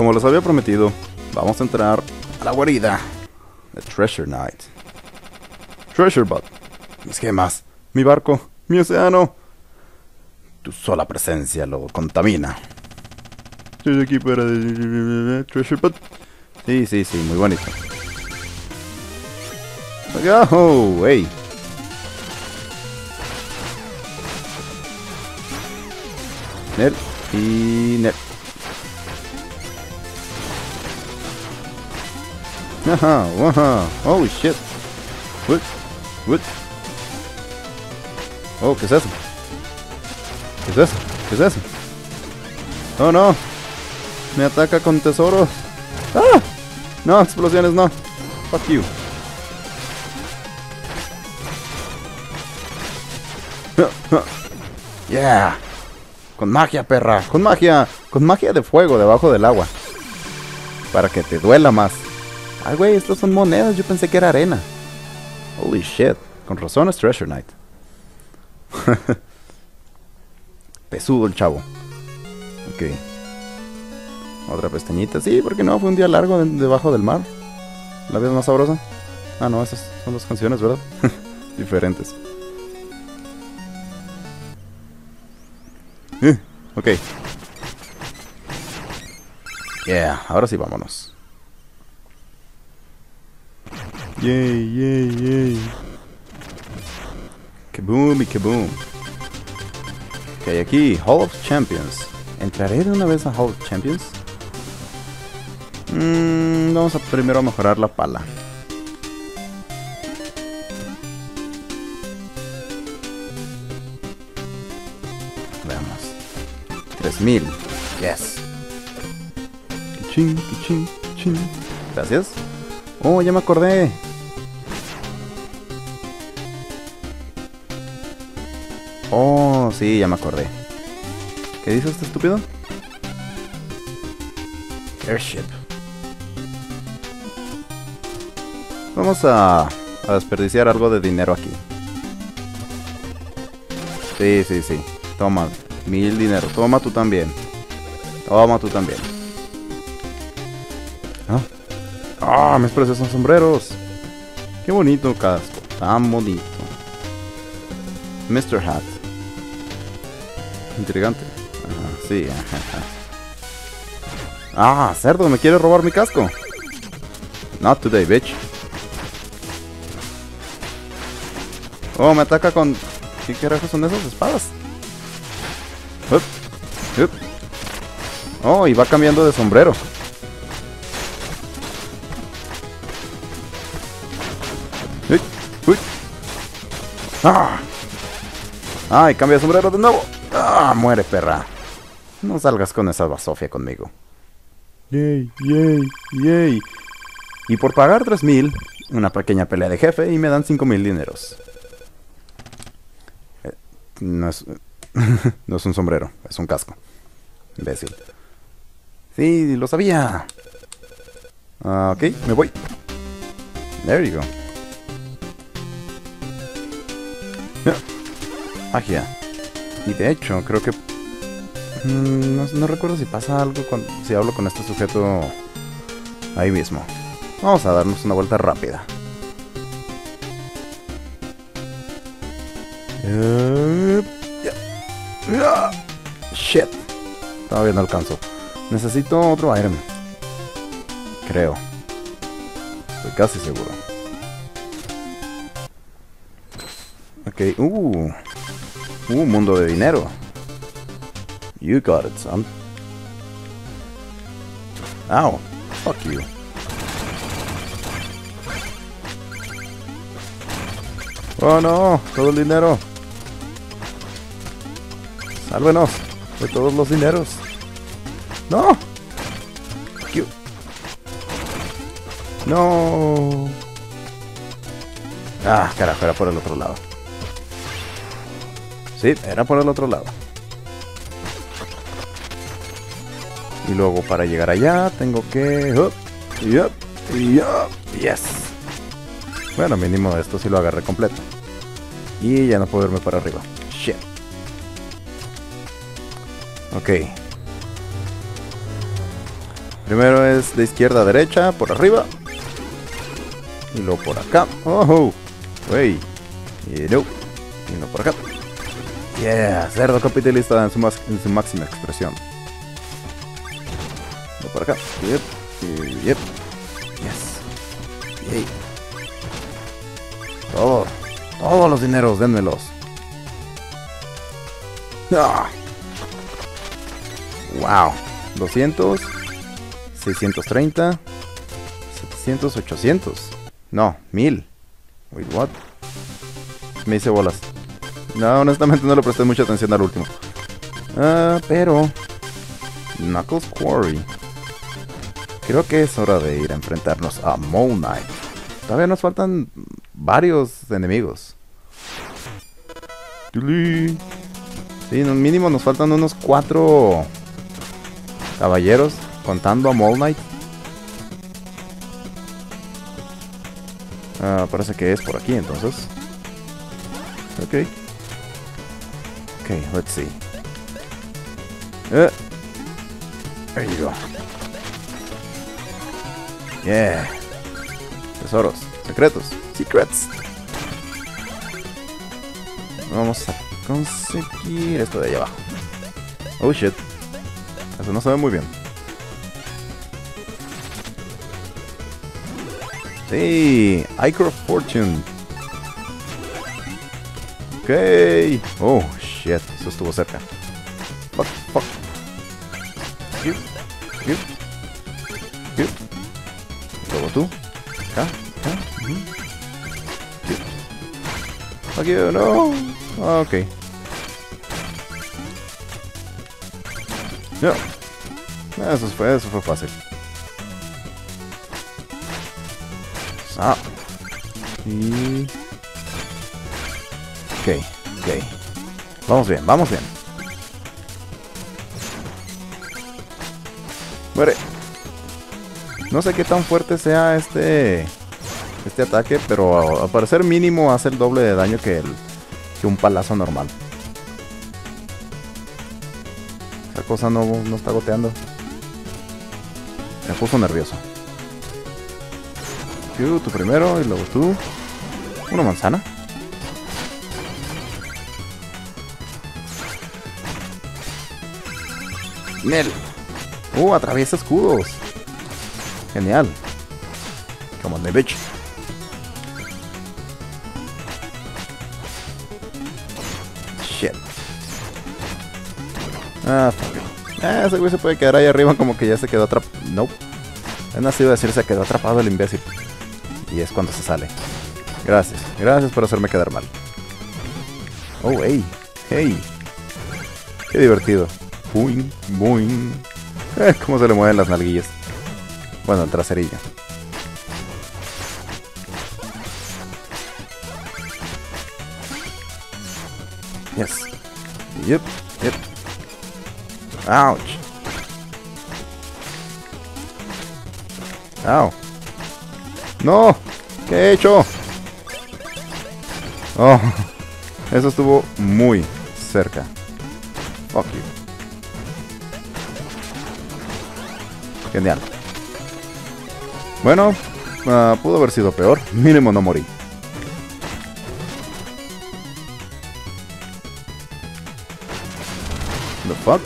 como les había prometido, vamos a entrar a la guarida de Treasure Knight. Treasure Bot, mis gemas, mi barco, mi océano. Tu sola presencia lo contamina. Estoy aquí para Treasure Bot. Sí, muy bonito. ¡Oh, hey! Nel y Nel. Ajá, ajá. Holy shit. What? Oh, ¿qué es eso? ¿Qué es eso? ¿Qué es eso? Oh no. Me ataca con tesoros. ¡Ah! No, explosiones no. Fuck you. Yeah. Con magia, perra. Con magia. Con magia de fuego debajo del agua. Para que te duela más. Ay, güey, estos son monedas. Yo pensé que era arena. Holy shit. Con razón es Treasure Knight. Pesudo el chavo. Ok. Otra pestañita. Sí, porque no, fue un día largo debajo del mar. ¿La vida más sabrosa? Ah, no, esas son dos canciones, ¿verdad? Diferentes. Ok. Yeah, ahora sí vámonos. Yay. Kaboom y kaboom. Ok, aquí, Hall of Champions. ¿Entraré de una vez a Hall of Champions? Vamos a primero mejorar la pala. Veamos. 3000. Yes. Kichín. Gracias. Oh, ya me acordé. Oh, sí, ya me acordé. ¿Qué dice este estúpido? Airship. Vamos a desperdiciar algo de dinero aquí. Sí. Toma, 1000 dinero. Toma tú también. Ah, mis preciosos sombreros. Qué bonito casco. Tan bonito. Mr. Hat. Intrigante. Ajá, sí. Ah, cerdo, me quiere robar mi casco. Not today, bitch. Oh, me ataca con... ¿Qué carajos son esas espadas? Oh, y va cambiando de sombrero. Y cambia de sombrero de nuevo. Muere, perra. No salgas con esa basofia conmigo. Yay. Y por pagar 3000, una pequeña pelea de jefe y me dan 5000 dineros. No es un sombrero, es un casco. Imbécil. Sí, lo sabía. Ok, me voy. There you go. Magia. Y de hecho, creo que... No recuerdo si pasa algo si hablo con este sujeto ahí mismo. Vamos a darnos una vuelta rápida. Shit. Todavía no alcanzo. Necesito otro item. Creo. Estoy casi seguro. Ok. Mundo de dinero. You got it, son. Ow. Fuck you. Oh no, todo el dinero. Sálvenos de todos los dineros. No. Fuck you. No. Carajo, era por el otro lado. Sí, era por el otro lado. Y luego para llegar allá tengo que... Yes. Bueno, mínimo esto sí lo agarré completo. Y ya no puedo irme para arriba. Shit. Ok. Primero es de izquierda a derecha, por arriba. Y luego por acá. Oh, wey. Y luego por acá. Yeah, cerdo capitalista en su máxima expresión. Luego por acá. Yep. Yes. Yay. Todos los dineros, dénmelos. Ah. Wow. 200. 630. 700, 800. No, 1000. Wait, what? Me hice bolas. No, honestamente no le presté mucha atención al último. Pero Knuckles Quarry. Creo que es hora de ir a enfrentarnos a Mole Knight. Todavía nos faltan varios enemigos. Sí, mínimo nos faltan unos 4 caballeros, contando a Mole Knight. Parece que es por aquí entonces. Ok, let's see. There you go. Yeah. Tesoros, secretos, secrets. Vamos a conseguir esto de allá abajo. Oh shit. Eso no se ve muy bien. Sí, Ichor of Fortune. Ok. Oh shit, eso estuvo cerca. Fuck. Luego tú. Acá. Fuck you, no. Ok. No. Eso fue fácil. Y... Ok. Vamos bien. Muere. No sé qué tan fuerte sea este ataque, pero al parecer mínimo hace el doble de daño que un palazo normal. Esa cosa no está goteando. Me puso nervioso. Tú primero y luego tú. Una manzana. Nel. Atraviesa escudos. Genial. Come on, bitch. Shit. Fuck it. Ese güey se puede quedar ahí arriba como que ya se quedó atrapado. Nope. Es nacido a decir se quedó atrapado el imbécil. Y es cuando se sale. Gracias por hacerme quedar mal. Oh, hey. Qué divertido. Boing. Cómo se le mueven las nalguillas. Bueno, el traserillo. Yes. Yep. Ouch. Ow. ¡No! ¿Qué he hecho? Oh, eso estuvo muy cerca. Fuck you. Genial. Bueno, pudo haber sido peor. Mínimo no morí. The fuck?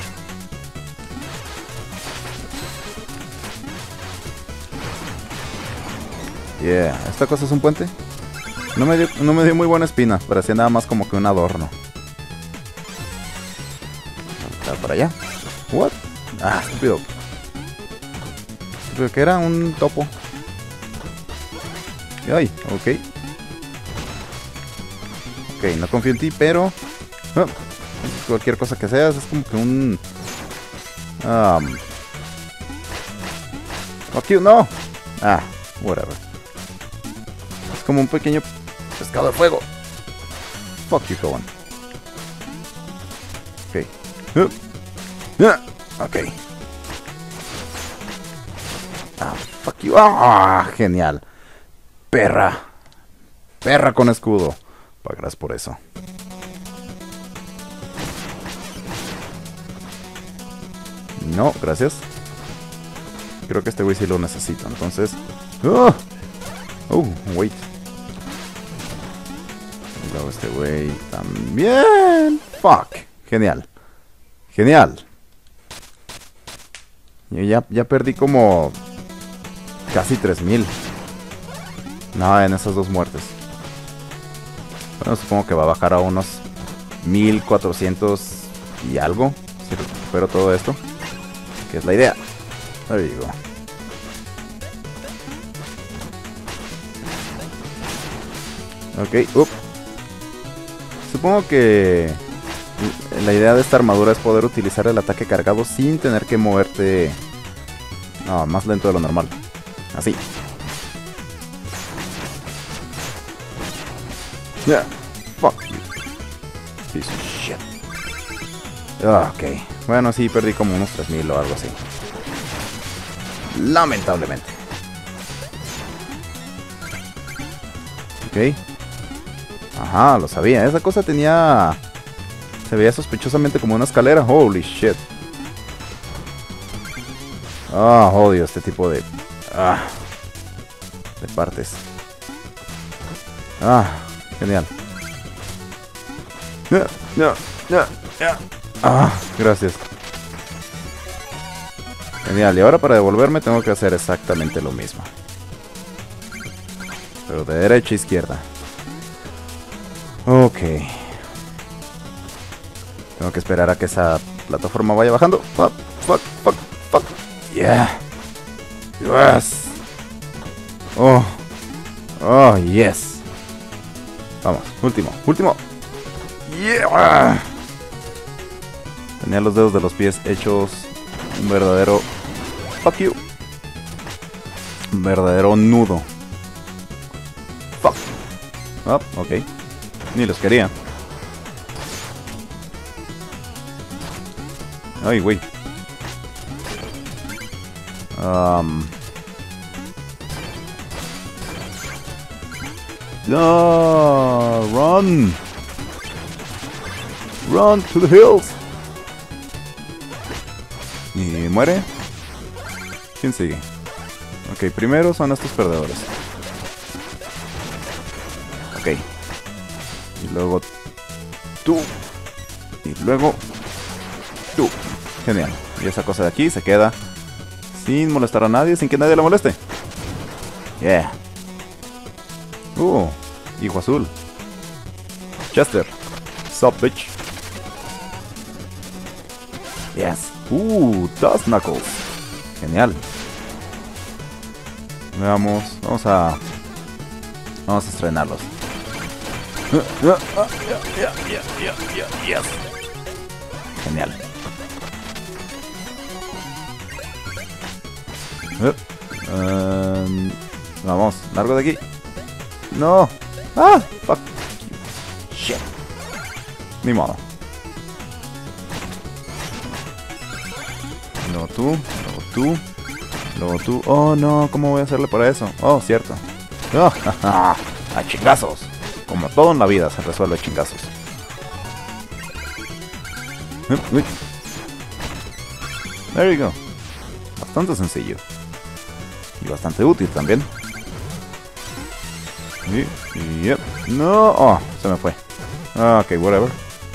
Yeah, ¿esta cosa es un puente? No me dio muy buena espina, parecía nada más como que un adorno. Está para allá. What? Estúpido. Creo que era un topo. Ay, ok. Ok, no confío en ti, pero... cualquier cosa que seas es como que un... Fuck you, no. Whatever. Es como un pequeño pescado de fuego. Fuck you, Cohen. Ok. Ok. Fuck you. Genial. Perra con escudo. Pagarás por eso. No, gracias. Creo que este güey sí lo necesito. Entonces... ¡Oh! Oh, wait. Y luego este güey también. Fuck. Genial. Genial. Yo ya perdí como... casi 3000. Nada, en esas dos muertes. Bueno, supongo que va a bajar a unos 1400 y algo. Si recupero todo esto. Que es la idea. There you go. Ok, supongo que la idea de esta armadura es poder utilizar el ataque cargado sin tener que moverte. No, más lento de lo normal. Así. Yeah. Fuck you. Piece of shit. Ok. Bueno, sí, perdí como unos 3000 o algo así. Lamentablemente. Ok. Ajá, lo sabía. Esa cosa tenía... se veía sospechosamente como una escalera. Holy shit. Ah, odio este tipo de... de partes. Genial. Gracias. Genial, y ahora para devolverme tengo que hacer exactamente lo mismo. Pero de derecha a izquierda. Ok. Tengo que esperar a que esa plataforma vaya bajando. Fuck. Yeah. Yes. Oh, yes. Vamos, último. Yeah. Tenía los dedos de los pies hechos un verdadero... fuck you. Un verdadero nudo. Fuck. Oh, ok. Ni los quería. Ay, güey. No, run. Run to the hills. ¿Y muere? ¿Quién sigue? Ok, primero son estos perdedores. Ok. Y luego tú. Y luego tú. Genial. Y esa cosa de aquí se queda sin molestar a nadie, sin que nadie la moleste. Yeah. Hijo azul. Chester. Sup, bitch. Yes. Dust Knuckles. Genial. Veamos. Vamos a estrenarlos. Yes. Genial. Vamos, largo de aquí. No. Fuck. Shit. Ni modo. Luego tú, luego tú. Oh no, ¿cómo voy a hacerle para eso? Oh, cierto. A chingazos. Como todo en la vida se resuelve a chingazos. There you go. Bastante sencillo. Y bastante útil también. Yep. No. Se me fue. Ok, whatever.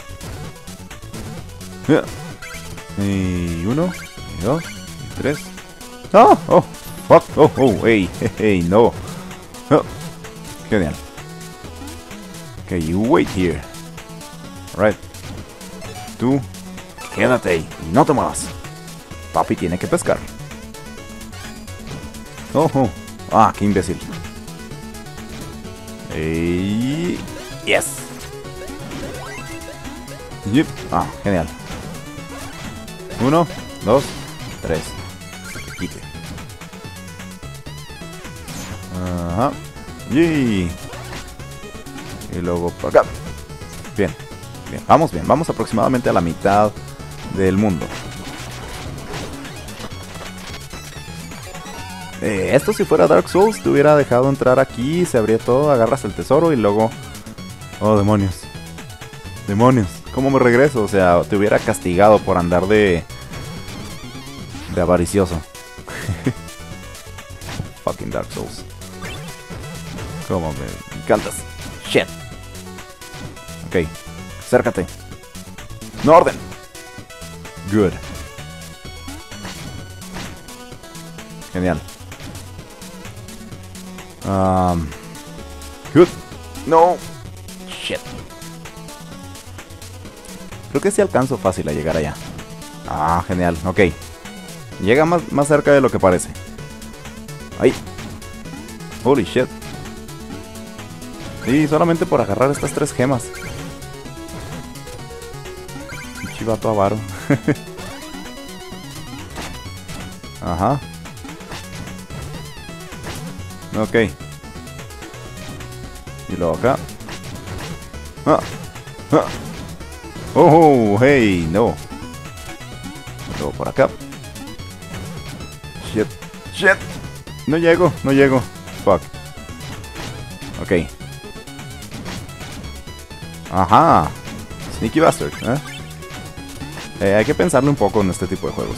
Y 1, y 2, y 3. Fuck. Hey, no. Genial. Ok, you wait here. Right. Tú, quédate ahí y no te muevas. Papi tiene que pescar. Qué imbécil. Yes. Yep. Genial. 1, 2, 3. Se quite. Ajá. Y luego para acá. Bien. Vamos aproximadamente a la mitad del mundo. Esto si fuera Dark Souls te hubiera dejado entrar aquí, se abría todo, agarras el tesoro y luego... Oh, demonios. ¿Cómo me regreso? O sea, te hubiera castigado por andar de avaricioso. fucking Dark Souls. Cómo me encantas. Shit. Ok, acércate. No orden. Good. Genial. Good. No. Shit. Creo que sí alcanzo fácil a llegar allá. Ah, genial. Ok. Llega más cerca de lo que parece. Ahí. Holy shit. Sí, solamente por agarrar estas 3 gemas. Un chivato avaro. Ajá. Ok. Y luego acá. Ah. Ah. Oh, hey, no. Luego por acá. Shit. Shit. No llego, no llego. Fuck. Ok. Ajá. Sneaky bastard, hay que pensarle un poco en este tipo de juegos.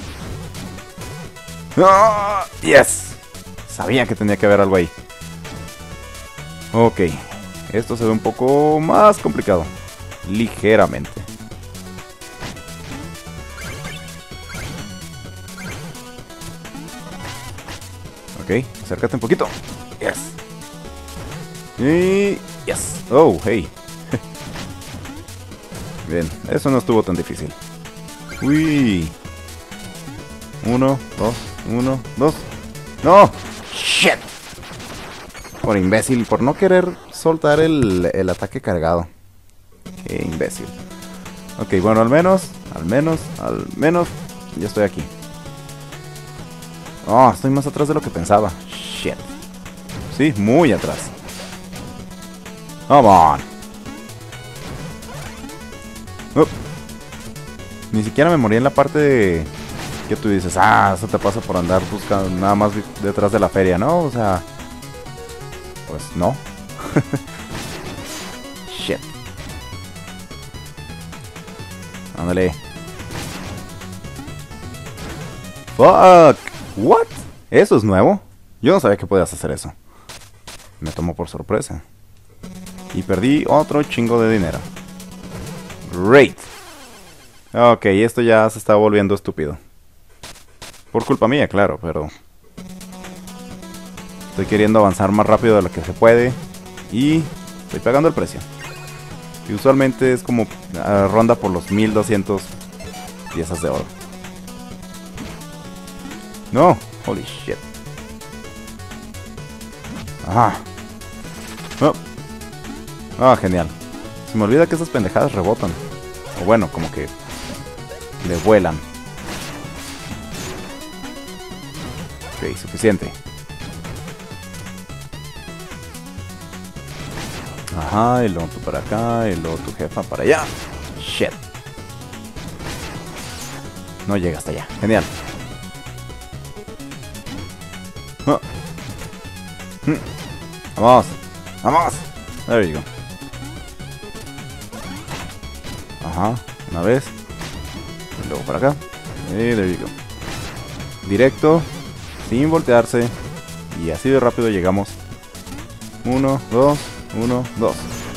¡Oh! ¡Yes! Sabía que tenía que haber algo ahí. Ok. Esto se ve un poco más complicado. Ligeramente. Ok, acércate un poquito. Yes. Y... yes. Oh, hey. Bien, eso no estuvo tan difícil. Uy. 1, 2, 1, 2. ¡No! ¡Shit! Por imbécil, por no querer soltar el ataque cargado. Qué imbécil. Ok, bueno, al menos. Ya estoy aquí. Oh, estoy más atrás de lo que pensaba. Shit. Sí, muy atrás. Come on. Ni siquiera me morí en la parte de... que tú dices, eso te pasa por andar buscando nada más detrás de la feria, ¿no? O sea... pues no. Shit. Ándale. Fuck. What? ¿Eso es nuevo? Yo no sabía que podías hacer eso. Me tomó por sorpresa. Y perdí otro chingo de dinero. Great. Ok, esto ya se está volviendo estúpido. Por culpa mía, claro, pero... estoy queriendo avanzar más rápido de lo que se puede. Y estoy pagando el precio. Y usualmente es como... ronda por los 1200 piezas de oro. No, holy shit. Ajá. Genial. Se me olvida que esas pendejadas rebotan. O bueno, como que le vuelan. Ok, suficiente. Ajá, y luego tú para acá, y luego tu jefa para allá. Shit. No llega hasta allá. Genial. Vamos. Vamos. There you go. Ajá, una vez. Y luego para acá. Y there you go. Directo, sin voltearse. Y así de rápido llegamos. 1, 2, 1, 2.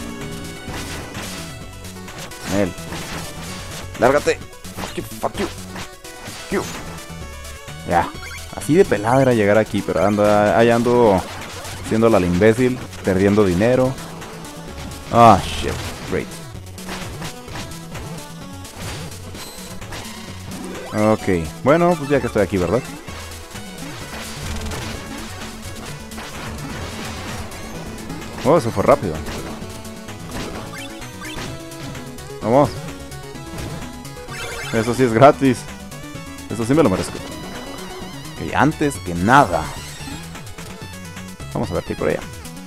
Él. Lárgate. Fuck you, fuck you. Fuck you. Ya. Así de pelada era llegar aquí, pero ahí ando haciéndola al imbécil, perdiendo dinero. Shit. Great. Ok, bueno, pues ya que estoy aquí, ¿verdad? Oh, eso fue rápido. Vamos. Eso sí es gratis. Eso sí me lo merezco. Ok, antes que nada, vamos a ver qué hay por allá.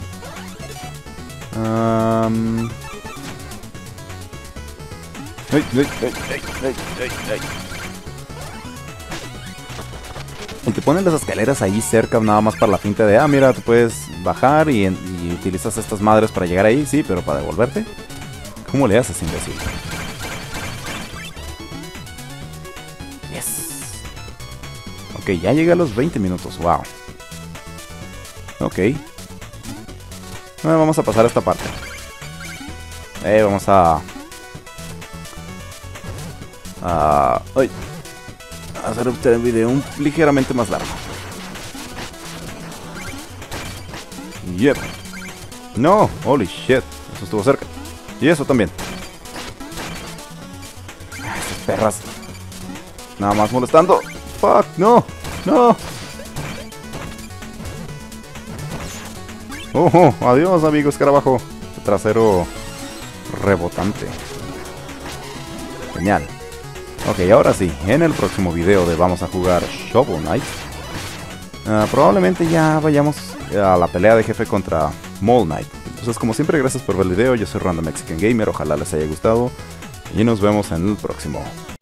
Y te ponen las escaleras ahí cerca nada más para la finta de, mira, tú puedes bajar y utilizas estas madres para llegar ahí, sí, pero para devolverte. ¿Cómo le haces, imbécil? Yes. Ok, ya llegué a los 20 minutos, wow. Ok. Vamos a pasar esta parte. Vamos a... ay, a hacer el video ligeramente más largo. Yep. No, holy shit. Eso estuvo cerca. Y eso también. Estas perras. Nada más molestando. Fuck, no. No. Adiós, amigo escarabajo. Trasero rebotante. Genial. Ok, ahora sí, en el próximo video de vamos a jugar Shovel Knight, probablemente ya vayamos a la pelea de jefe contra Mole Knight. Entonces, como siempre, gracias por ver el video. Yo soy Random Mexican Gamer, ojalá les haya gustado y nos vemos en el próximo.